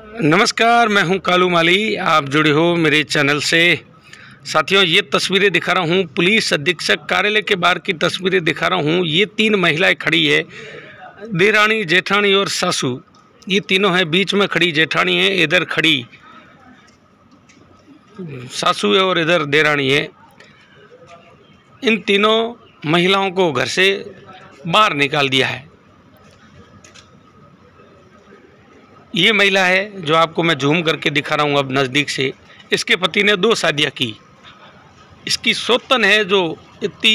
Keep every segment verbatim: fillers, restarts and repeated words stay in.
नमस्कार, मैं हूं कालू माली। आप जुड़े हो मेरे चैनल से। साथियों, ये तस्वीरें दिखा रहा हूं पुलिस अधीक्षक कार्यालय के बाहर की तस्वीरें दिखा रहा हूं। ये तीन महिलाएं खड़ी है, देरानी, जेठानी और सासू। ये तीनों हैं, बीच में खड़ी जेठानी है, इधर खड़ी सासू है और इधर देरानी है। इन तीनों महिलाओं को घर से बाहर निकाल दिया है। ये महिला है जो आपको मैं जूम करके दिखा रहा हूँ अब नज़दीक से। इसके पति ने दो शादियाँ की। इसकी सौतन है जो इतनी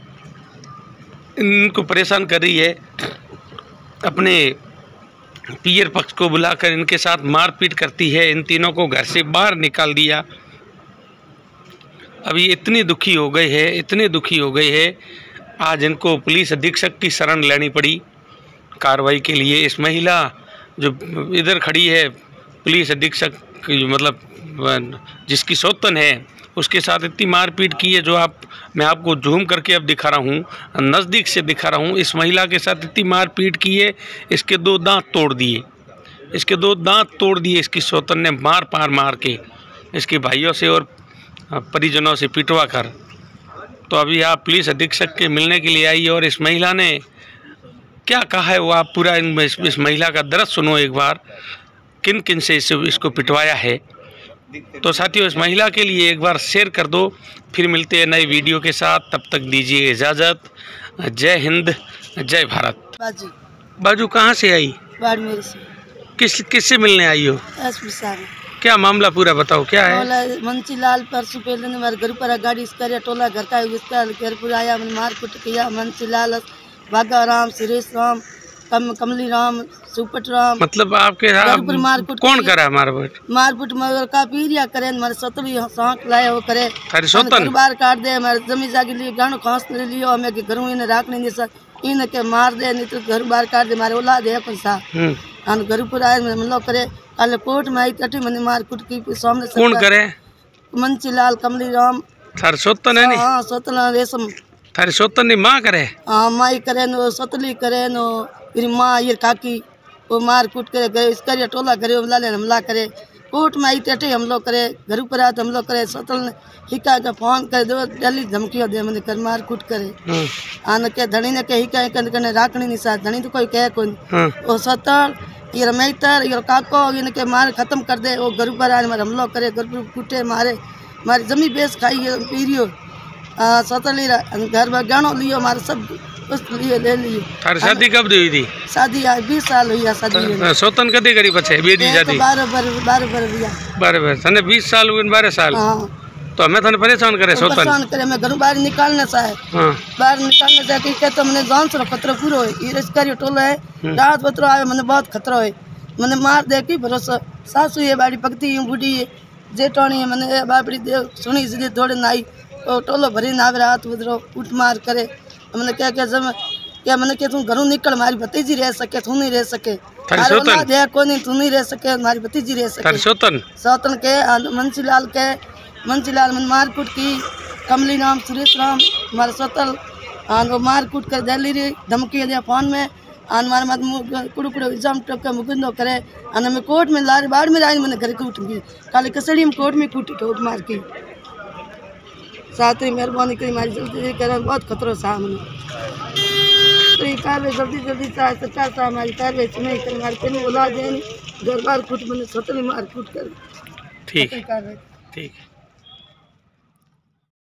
इनको परेशान कर रही है, अपने पियर पक्ष को बुलाकर इनके साथ मारपीट करती है। इन तीनों को घर से बाहर निकाल दिया। अभी इतनी दुखी हो गए हैं, इतने दुखी हो गए हैं, आज इनको पुलिस अधीक्षक की शरण लेनी पड़ी कार्रवाई के लिए। इस महिला जो इधर खड़ी है, पुलिस अधीक्षक मतलब जिसकी सौतन है, उसके साथ इतनी मारपीट की है जो आप मैं आपको जूम करके अब दिखा रहा हूँ, नज़दीक से दिखा रहा हूँ। इस महिला के साथ इतनी मारपीट की है, इसके दो दांत तोड़ दिए, इसके दो दांत तोड़ दिए इसकी सौतन ने मार पार मार के, इसके भाइयों से और परिजनों से पिटवा कर। तो अभी आप पुलिस अधीक्षक के मिलने के लिए आई और इस महिला ने क्या कहा है वो आप पूरा इन इस, इस महिला का दर्द सुनो एक बार, किन किन से इस, इसको पिटवाया है। तो साथियों, इस महिला के लिए एक बार शेयर कर दो। फिर मिलते हैं नए वीडियो के साथ, तब तक दीजिए इजाज़त। जय हिंद, जय भारत। बाजू बाजू कहाँ से आई? बाड़मेर से। किस किससे मिलने आई हो? एसपी साहब। क्या मामला पूरा बताओ, क्या है? मंची लाल परसों पहले ने मेरे घर पर गाड़ी इसका टोला घर का इसका घर पर आया, मैंने मार कुट किया। मंची लाल, भागा राम, सुरेश राम, कम कमली राम, सुपट राम, मतलब आपके मारकुट कौन करा मारकुट? मारकुट मगर का पीरिया करे, मारे सतली सांक लाए वो करे, सोतन बार काट दे, मारे जमी जागी लिए गानो खांस ले लियो, हमें के घरों इन्हें राख नहीं दे, इन के मार दे, नहीं तो घर बार काट दे, मारे औलाद है अपन सा। हम घर पर आए, मैं मतलब करे कल कोर्ट में आई तटी मैंने मारकुट की सामने। कौन करे? मंची लाल, कमली राम, थार सोतन है नी? हां, सोतन रेशम थारी सोतन नी माँ करे? हाँ, माई करे नो, सतली करे नो, फिर माँ ये काकी वो मार कूट करे गए, इसका टोला करे हमला ले हमला करे। कोर्ट में आई टेटे हम लोग करे, घर पर आए तो हम लोग करे, सतल ने हिका के फोन करे दो, डेली धमकियों दे, मैंने कर मार कूट करे। आने के धनी ने के हिका कने राखनी नहीं साथ, धनी तो कोई कहे कोई। वो सतल ये रमेतर ये काको इनके मार खत्म कर दे। वो घर पर आए मारे हम लोग करे, घर पर कूटे मारे, मारी जमी बेच खाई पीरियो सतली घर में गानो लियो, मारे सब उस लिए ले लियो। थारी शादी कब हुई थी? शादी आज बीस साल हुई है शादी। सोतन कदी करी पछे बेदी शादी? बारह बार बारह बार बिया बारह बार तने बीस साल हुए, बारह साल। हां, तो हमें तने परेशान करे सोतन? परेशान करे, मैं घर बाहर निकालने सा है। हां, बाहर निकालने से कि कहतो मने जान से खतरा पूरो है, ये इसका टोला है, रात पत्रो आवे, मने बहुत खतरा है, मने मार दे की भरोसा। सासू ये बाड़ी पकती हूं, बूढ़ी है, जेठानी है, मने बापड़ी दे सुनी सीधे थोड़े नाई तो टोलो भरी ना आवे, रात उधरो उठ मार करे। मैंने क्या क्या जब क्या मैंने क्या तू घरों निकल, मारी भतीजी रह सके, तू नहीं रह सके, दे को नहीं, तू नहीं रह सके, मारी भतीजी रह सके। सौतन सौतन के मंची लाल के मंची लाल मन मार कूट की, कमली राम, सुरेश राम, मारे सौतल आन वो मार कूट कर दिल्ली री धमकी दिया फोन में, आन मारे मत कुड़ कुड़ एग्जाम टक के मुकुंदो करे। आन मैं कोर्ट में लारी बाड़ में आई, मैंने घर के उठूंगी काली कसड़ी में कोर्ट में कूटी ठोक मार की। साथ ही मेहरबानी करी, मारी जल्दी करें, बहुत खतरो सामने। तो ये कार्रवाई जल्दी जल्दी चाहे सरकार साहब हमारी कार्रवाई नहीं करें, हमारे तेन औलाद है घर बार कूट मैंने सतली मार कूट कर। ठीक है, ठीक है।